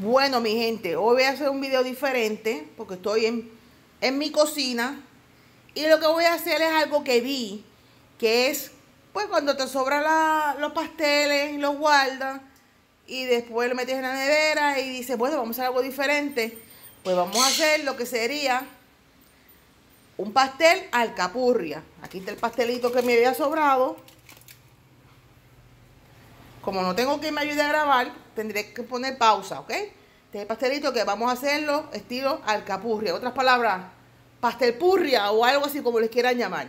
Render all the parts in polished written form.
Bueno, mi gente, hoy voy a hacer un video diferente porque estoy en mi cocina y lo que voy a hacer es algo que vi, que es, pues cuando te sobran los pasteles, los guardas y después lo metes en la nevera y dices, bueno, vamos a hacer algo diferente. Pues vamos a hacer lo que sería un pastel alcapurria. Aquí está el pastelito que me había sobrado. Como no tengo quien me ayude a grabar, tendré que poner pausa, ¿ok? Este es el pastelito que vamos a hacerlo estilo alcapurria. Otras palabras, pastelpurria o algo así como les quieran llamar.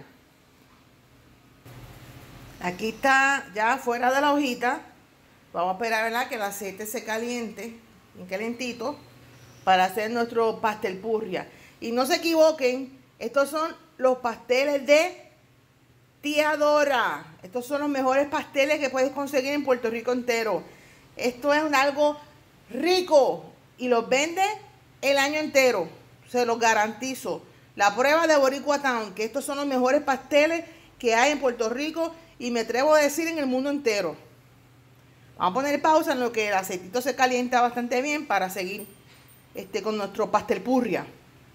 Aquí está ya fuera de la hojita. Vamos a esperar, ¿verdad?, que el aceite se caliente, bien calentito, para hacer nuestro pastelpurria. Y no se equivoquen, estos son los pasteles de Tía Dora. Estos son los mejores pasteles que puedes conseguir en Puerto Rico entero. Esto es algo rico y los vende el año entero. Se los garantizo. La prueba de Boricua Town, que estos son los mejores pasteles que hay en Puerto Rico y me atrevo a decir en el mundo entero. Vamos a poner pausa en lo que el aceitito se calienta bastante bien para seguir con nuestro pastelpurria.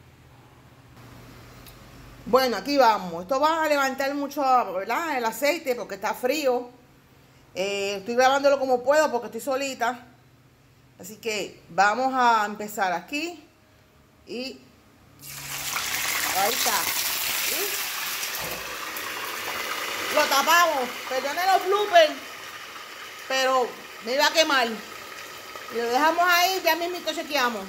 Bueno, aquí vamos. Esto va a levantar mucho, ¿verdad?, el aceite porque está frío. Estoy grabándolo como puedo porque estoy solita. Así que vamos a empezar aquí. Y ahí está. ¿Sí? Lo tapamos. Perdonen los bloopers, pero me iba a quemar. Y lo dejamos ahí, ya mismito chequeamos.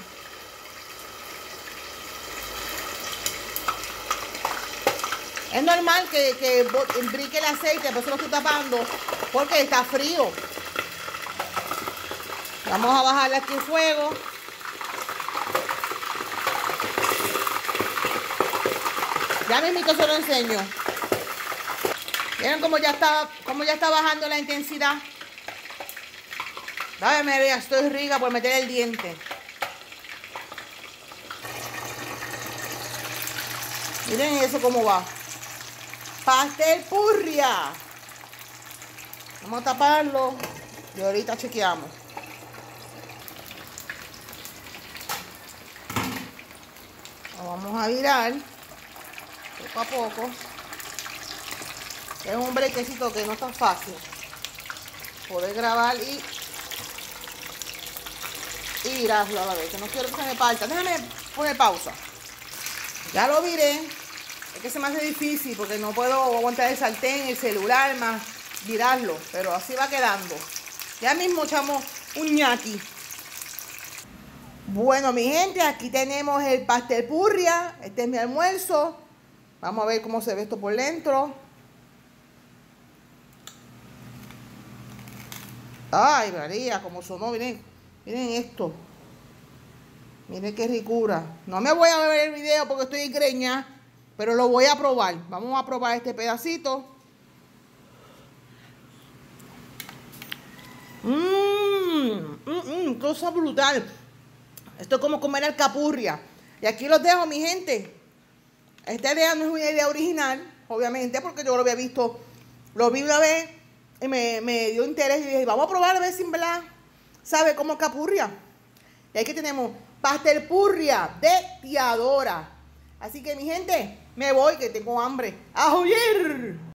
Es normal que imbrique el aceite, por eso lo estoy tapando, porque está frío. Vamos a bajarle aquí el fuego. Ya mismito se lo enseño. ¿Vieron cómo ya está bajando la intensidad? Dame, María, estoy rica por meter el diente. Miren eso cómo va. Pastelpurria. Vamos a taparlo y ahorita chequeamos. Lo vamos a virar poco a poco. Es un brequecito que no está fácil poder grabar y virarlo a la vez, que no quiero que se me parta. Déjame poner pausa. Ya lo viré. Es que se me hace difícil porque no puedo aguantar el sartén, el celular, más virarlo. Pero así va quedando. Ya mismo echamos un ñaqui. Bueno, mi gente, aquí tenemos el pastelpurria. Este es mi almuerzo. Vamos a ver cómo se ve esto por dentro. Ay, María, cómo sonó. Miren, miren esto. Miren qué ricura. No me voy a ver el video porque estoy en greña, pero lo voy a probar. Vamos a probar este pedacito. Cosa brutal. Esto es como comer alcapurria. Y aquí los dejo, mi gente. Esta idea no es una idea original, obviamente, porque yo lo había visto. Lo vi una vez y me dio interés. Y dije, vamos a probar a ver si en verdad sabe como alcapurria. Y aquí tenemos pastelpurria de Tía Dora. Así que, mi gente, me voy que tengo hambre. ¡A huir!